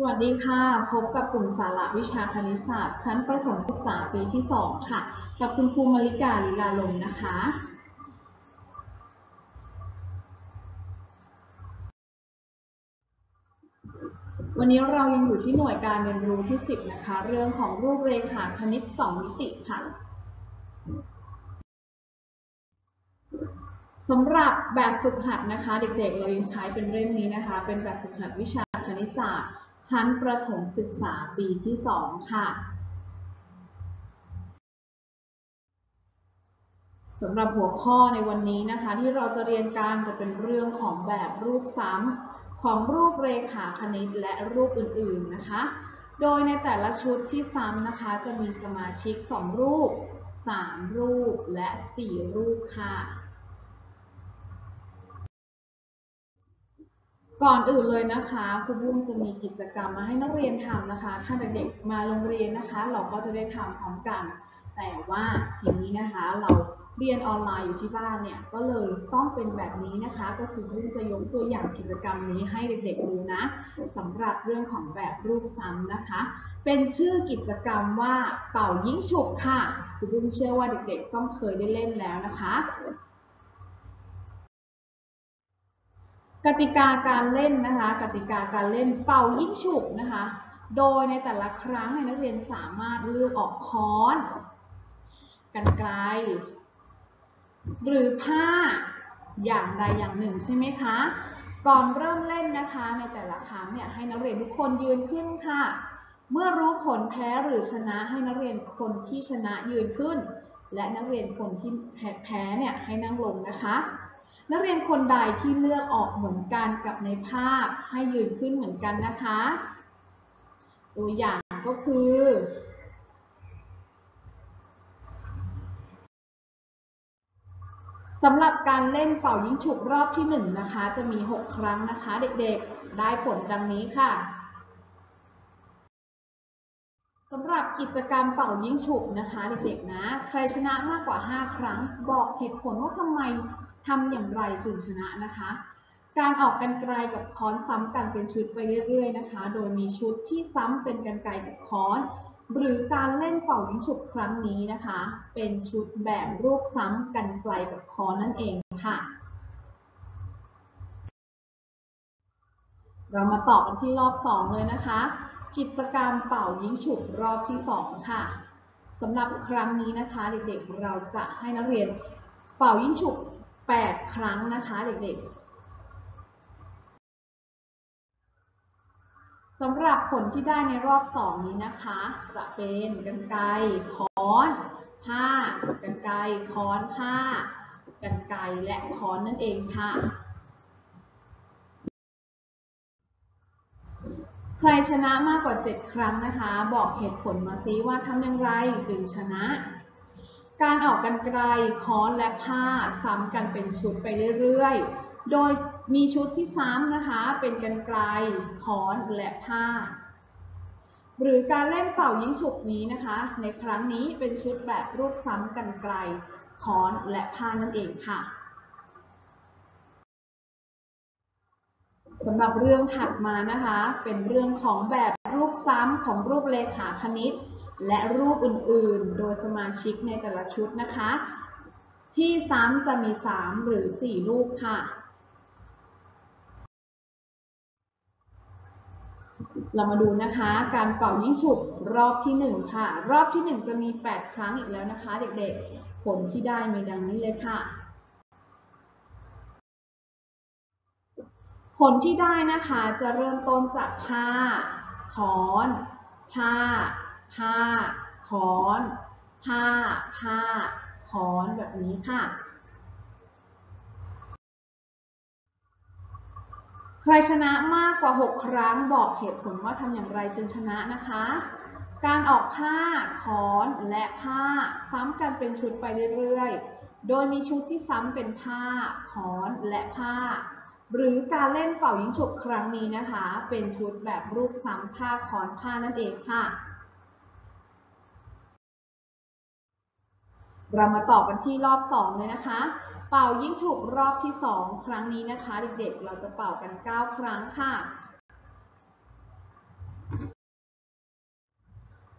วัสดีค่ะพบกับกลุ่มสาระวิชาคณิตศาสตร์ชั้นประถมศึกษาปีที่2ค่ะกับคุณครูมาริกาลีลาลมนะคะวันนี้เรายังอยู่ที่หน่วยการเรียนรู้ที่10นะคะเรื่องของรูปเรขาคณิต2มิติค่ะสำหรับแบบฝึกหัดนะคะเด็กๆเรายังใช้เป็นเล่มนี้นะคะเป็นแบบฝึกหัดวิชาคณิตศาสตร์ชั้นประถมศึกษาปีที่2ค่ะสำหรับหัวข้อในวันนี้นะคะที่เราจะเรียนกันจะเป็นเรื่องของแบบรูปซ้ำของรูปเรขาคณิตและรูปอื่นๆนะคะโดยในแต่ละชุดที่ซ้ำนะคะจะมีสมาชิก2รูป3รูปและ4รูปค่ะก่อนอื่นเลยนะคะครูบุ้งจะมีกิจกรรมมาให้นักเรียนทำนะคะถ้าเด็กๆมาโรงเรียนนะคะเราก็จะได้ทำพร้อมกันแต่ว่าทีนี้นะคะเราเรียนออนไลน์อยู่ที่บ้านเนี่ยก็เลยต้องเป็นแบบนี้นะคะก็คือครูบุ้งจะยกตัวอย่างกิจกรรมนี้ให้เด็กๆดูนะสำหรับเรื่องของแบบรูปซ้ำนะคะเป็นชื่อกิจกรรมว่าเป่ายิงฉุบค่ะครูบุ้งเชื่อว่าเด็กๆต้องเคยได้เล่นแล้วนะคะกติกาการเล่นนะคะกติกาการเล่นเป่ายิงฉุบนะคะโดยในแต่ละครั้งนักเรียนสามารถเลือกออกค้อนกรรไกรหรือผ้าอย่างใดอย่างหนึ่งใช่ไหมคะก่อนเริ่มเล่นนะคะในแต่ละครั้งเนี่ยให้นักเรียนทุกคนยืนขึ้นค่ะเมื่อรู้ผลแพ้หรือชนะให้นักเรียนคนที่ชนะยืนขึ้นและนักเรียนคนที่แพ้เนี่ยให้นั่งลงนะคะนักเรียนคนใดที่เลือกออกเหมือนกันกับในภาพให้ยืนขึ้นเหมือนกันนะคะตัวอย่างก็คือสำหรับการเล่นเป่ายิงฉุบรอบที่1นะคะจะมี6ครั้งนะคะเด็กๆได้ผลดังนี้ค่ะสำหรับกิจกรรมเป่ายิงฉุบนะคะเด็กๆนะใครชนะมากกว่า5ครั้งบอกเหตุผลว่าทำไมทำอย่างไรจึงชนะนะคะการออกกรรไกรกับค้อนซ้ำกันเป็นชุดไปเรื่อยๆนะคะโดยมีชุดที่ซ้ำเป็นกรรไกรกับค้อนหรือการเล่นเป่ายิงฉุบครั้งนี้นะคะเป็นชุดแบบรูปซ้ำกรรไกรกับค้อนนั่นเองค่ะเรามาต่อกันที่รอบ2เลยนะคะกิจกรรมเป่ายิงฉุบรอบที่2ค่ะสำหรับครั้งนี้นะคะเด็กๆเราจะให้นักเรียนเป่ายิงฉุบ8ครั้งนะคะเด็กๆสำหรับผลที่ได้ในรอบ2นี้นะคะจะเป็นกรรไกรค้อนผ้ากรรไกรค้อนผ้ากรรไกรและค้อนนั่นเองค่ะใครชนะมากกว่า7ครั้งนะคะบอกเหตุผลมาซิว่าทำอย่างไรจึงชนะการออกกรรไกรค้อนและผ้าซ้ำกันเป็นชุดไปเรื่อยๆโดยมีชุดที่ซ้ำนะคะเป็นกรรไกรค้อนและผ้าหรือการเล่นเป่ายิงฉุบนี้นะคะในครั้งนี้เป็นชุดแบบรูปซ้ำกรรไกรค้อนและผ้านั่นเองค่ะสำหรับเรื่องถัดมานะคะเป็นเรื่องของแบบรูปซ้ำของรูปเรขาคณิตและรูปอื่นๆโดยสมาชิกในแต่ละชุดนะคะที่ซ้ำจะมี3หรือ4รูปค่ะเรามาดูนะคะการเป่ายิงฉุบรอบที่1ค่ะรอบที่1จะมี8ครั้งอีกแล้วนะคะเด็กๆผลที่ได้มีดังนี้เลยค่ะผลที่ได้นะคะจะเริ่มต้นจากผ้าค้อนผ้าผ้าค้อนผ้าผ้าค้อนแบบนี้ค่ะใครชนะมากกว่า6ครั้งบอกเหตุผลว่าทำอย่างไรจึงชนะนะคะการออกผ้าค้อนและผ้าซ้ำกันเป็นชุดไปเรื่อยๆโดยมีชุดที่ซ้ำเป็นผ้าค้อนและผ้าหรือการเล่นเป่ายิงฉุบครั้งนี้นะคะเป็นชุดแบบรูปซ้ำผ้าค้อนผ้านั่นเองค่ะเรามาต่อกันที่รอบ2เลยนะคะเป่ายิงฉุบรอบที่2ครั้งนี้นะคะเด็กๆเราจะเป่ากัน9ครั้งค่ะ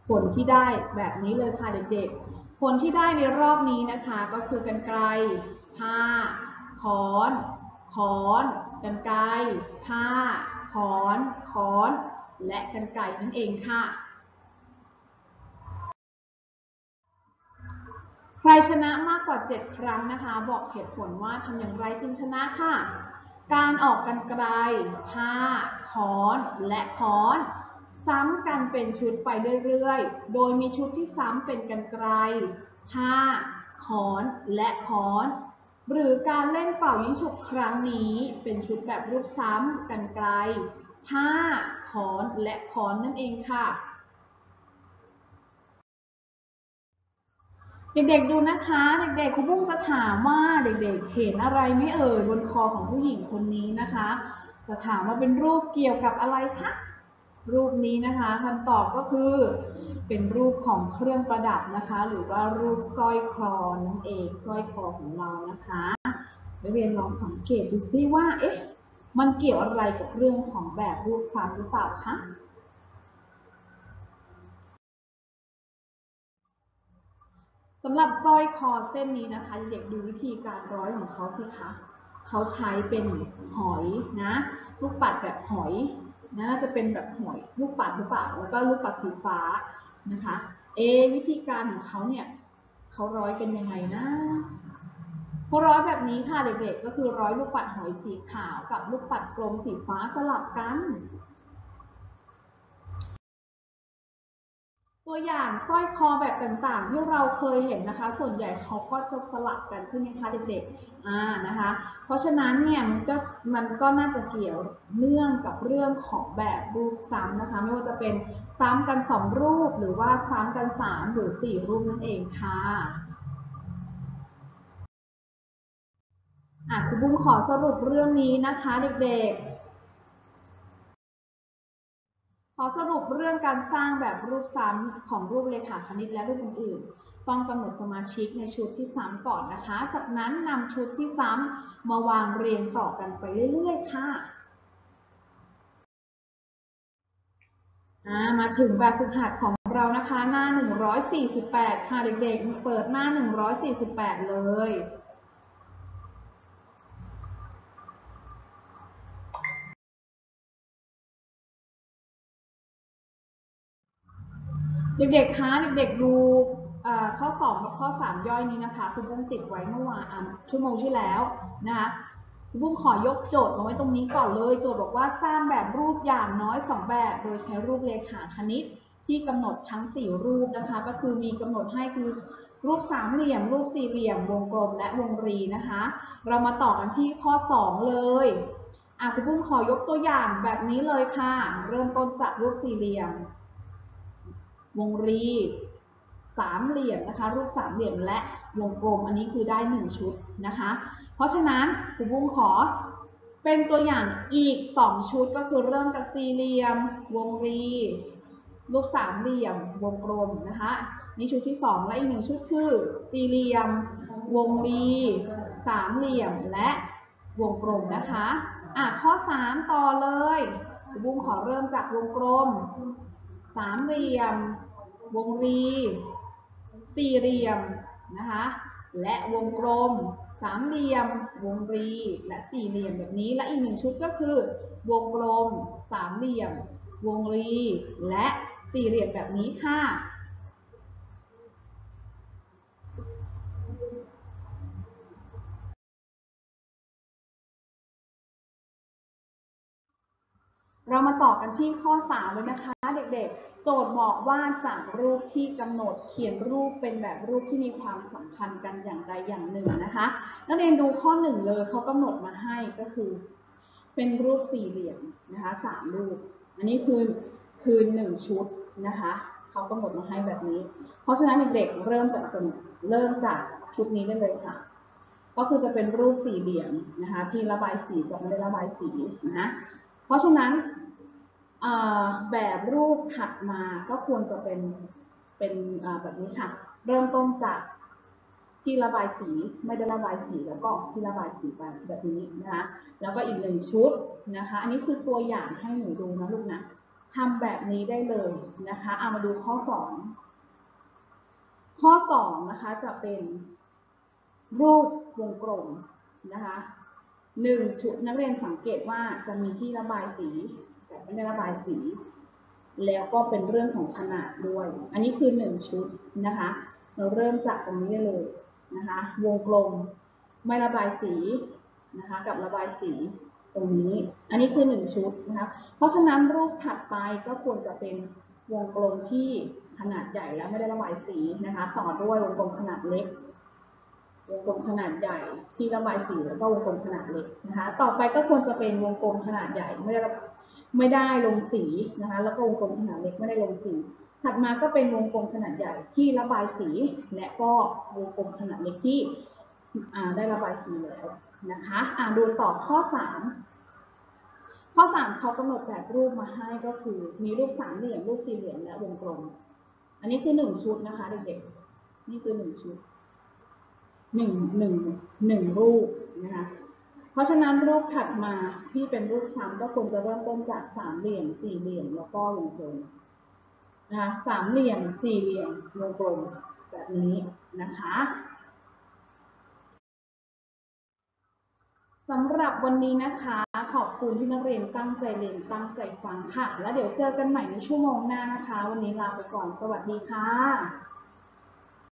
ผลที่ได้แบบนี้เลยค่ะเด็กๆผลที่ได้ในรอบนี้นะคะก็คือกรรไกรผ้าค้อนค้อนกรรไกรผ้าค้อนค้อนและกรรไกรนั่นเองค่ะใครชนะมากกว่า7ครั้งนะคะบอกเหตุผลว่าทำอย่างไรจึงชนะค่ะการออกกรรไกรผ้าค้อนและค้อนซ้ำกันเป็นชุดไปเรื่อยๆโดยมีชุดที่ซ้ำเป็นกรรไกรผ้าค้อนและค้อนหรือการเล่นเป่ายิงฉุบครั้งนี้เป็นชุดแบบรูปซ้ำกรรไกรผ้าค้อนและค้อนนั่นเองค่ะ เด็กๆดูนะคะเด็กๆครูบุ้งจะถามว่าเด็กๆเห็นอะไรไม่เอ่ยบนคอของผู้หญิงคนนี้นะคะจะถามว่าเป็นรูปเกี่ยวกับอะไรคะรูปนี้นะคะคำตอบก็คือเป็นรูปของเครื่องประดับนะคะหรือว่ารูปสร้อยคอนั่นเองสร้อยคอของเรานะคะนักเรียนลองสังเกตดูซิว่าเอ๊ะมันเกี่ยวอะไรกับเรื่องของแบบรูปซ้ำหรือเปล่าคะ สำหรับสร้อยคอเส้นนี้นะคะเด็กดูวิธีการร้อยของเขาสิคะเขาใช้เป็นหอยนะลูกปัดแบบหอยนะจะเป็นแบบหอยลูกปัดหรือเปล่าแล้วก็ลูกปัดสีฟ้านะคะวิธีการของเขาเนี่ยเขาร้อยกันยังไงนะเขาร้อยแบบนี้ค่ะเด็กๆก็คือร้อยลูกปัดหอยสีขาวกับลูกปัดกลมสีฟ้าสลับกันตัวอย่างสร้อยคอแบบต่างๆที่เราเคยเห็นนะคะส่วนใหญ่เขาก็จะสลับกันใช่ไหมคะเด็กๆนะคะเพราะฉะนั้นเนี่ยมันก็น่าจะเกี่ยวเนื่องกับเรื่องของแบบรูปซ้ำนะคะไม่ว่าจะเป็นซ้ำกัน2รูปหรือว่าซ้ำกัน3หรือ4รูปนั่นเองค่ะครูบุ้งขอสรุปเรื่องนี้นะคะเด็กๆ ขอสรุปเรื่องการสร้างแบบรูปซ้ำของรูปเรขาคณิตและรูปอื่นๆต้องกำหนดสมาชิกในชุดที่ซ้ำก่อนนะคะ จากนั้นนำชุดที่ซ้ำมาวางเรียงต่อกันไปเรื่อยๆค่ะมาถึงแบบฝึกหัดของเรานะคะหน้า148ค่ะเด็กๆเปิดหน้า148เลยเด็กๆคะเด็กๆดูข้อ2กับข้อ3ย่อยนี้นะคะคุณบุ้งติดไว้เมื่อวานชั่วโมงที่แล้วนะคะคุณบุ้งขอยกโจทย์มาไว้ตรงนี้ก่อนเลยโจทย์บอกว่าสร้างแบบรูปอย่างน้อย2แบบโดยใช้รูปเลขาคณิตที่กำหนดทั้ง4รูปนะคะก็คือมีกำหนดให้คือรูปสามเหลี่ยมรูปสี่เหลี่ยมวงกลมและวงรีนะคะเรามาต่อกันที่ข้อ2เลยคุณบุ้งขอยกตัวอย่างแบบนี้เลยค่ะเริ่มต้นจากรูปสี่เหลี่ยมวงรีสามเหลี่ยมนะคะรูปสามเหลี่ยมและวงกลมอันนี้คือได้1ชุดนะคะเพราะฉะนั้นครูบุ้งขอเป็นตัวอย่างอีก2ชุดก็คือเริ่มจากสี่เหลี่ยมวงรีรูปสามเหลี่ยมวงกลมนะคะนี่ชุดที่2และอีก1ชุดคือสี่เหลี่ยมวงรีสามเหลี่ยมและวงกลมนะคะข้อ3ต่อเลยครูบุ้งขอเริ่มจากวงกลมสามเหลี่ยมวงรีสี่เหลี่ยมนะคะและวงกลมสามเหลี่ยมวงรีและสี่เหลี่ยมแบบนี้และอีก1ชุดก็คือวงกลมสามเหลี่ยมวงรีและสี่เหลี่ยมแบบนี้ค่ะเรามาต่อกันที่ข้อ3เลยนะคะเด็กๆโจทย์บอกว่าจากรูปที่กำหนดเขียนรูปเป็นแบบรูปที่มีความสัมพันธ์กันอย่างใดอย่างหนึ่งนะคะนักเรียนดูข้อ1เลยเขากำหนดมาให้ก็คือเป็นรูปสี่เหลี่ยมนะคะ3รูปอันนี้คือ1ชุดนะคะเขากำหนดมาให้แบบนี้เพราะฉะนั้นเด็กๆเริ่มจากชุดนี้ได้เลยค่ะก็คือจะเป็นรูปสี่เหลี่ยมนะคะที่ระบายสีกับไม่ได้ระบายสีนะเพราะฉะนั้นแบบรูปถัดมาก็ควรจะเป็นแบบนี้ค่ะเริ่มต้นจากที่ระบายสีไม่ได้ระบายสีแล้วก็ที่ระบายสีไปแบบนี้นะคะแล้วก็อีก1ชุดนะคะอันนี้คือตัวอย่างให้หนูดูนะลูกนะทำแบบนี้ได้เลยนะคะเอามาดูข้อ2ข้อ2นะคะจะเป็นรูปวงกลมนะคะ1ชุดนักเรียนสังเกตว่าจะมีที่ระบายสีแต่ไม่ได้ระบายสีแล้วก็เป็นเรื่องของขนาดด้วยอันนี้คือ1ชุดนะคะเราเริ่มจากตรงนี้ได้เลยนะคะวงกลมไม่ระบายสีนะคะกับระบายสีตรงนี้อันนี้คือ1ชุดนะคะเพราะฉะนั้นรูปถัดไปก็ควรจะเป็นวงกลมที่ขนาดใหญ่แล้วไม่ได้ระบายสีนะคะต่อด้วยวงกลมขนาดเล็กวงกลมขนาดใหญ่ที่ระบายสีแล้วก็วงกลมขนาดเล็กนะคะต่อไปก็ควรจะเป็นวงกลมขนาดใหญ่ไม่ได้ลงสีนะคะแล้วก็วงกลมขนาดเล็กไม่ได้ลงสีถัดมาก็เป็นวงกลมขนาดใหญ่ที่ระบายสีและก็วงกลมขนาดเล็กที่ได้ระบายสีแล้วนะคะดูต่อข้อ3ข้อ3เขากำหนดแบบรูปมาให้ก็คือมีรูปสามเหลี่ยมรูปสี่เหลี่ยมและวงกลมอันนี้คือ1ชุดนะคะเด็กๆนี่คือ1ชุด1รูปนะคะเพราะฉะนั้นรูปถัดมาที่เป็นรูปซ้ำก็ควรจะเริ่มต้นจากสามเหลี่ยมสี่เหลี่ยมแล้วก็วงกลมนะคะสามเหลี่ยมสี่เหลี่ยมวงกลมแบบนี้นะคะสำหรับวันนี้นะคะขอบคุณที่นักเรียนตั้งใจเรียนตั้งใจฟังค่ะแล้วเดี๋ยวเจอกันใหม่ในชั่วโมงหน้านะคะวันนี้ลาไปก่อนสวัสดีค่ะ